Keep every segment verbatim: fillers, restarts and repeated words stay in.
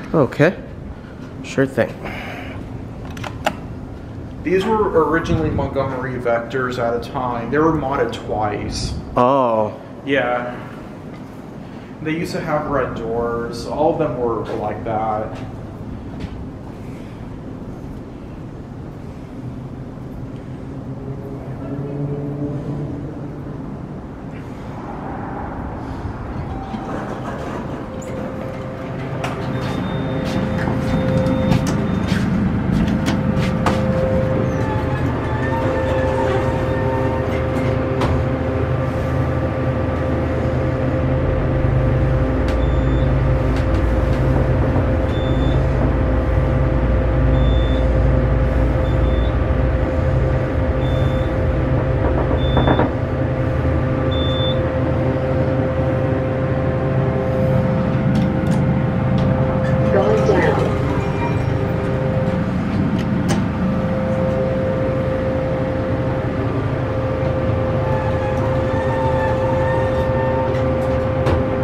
Okay. Sure thing. These were originally Montgomery Vectors at a time. They were modded twice. Oh. Yeah. They used to have red doors. All of them were like that.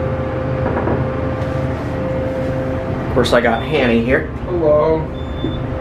Of course, I got Hanny here. Hello.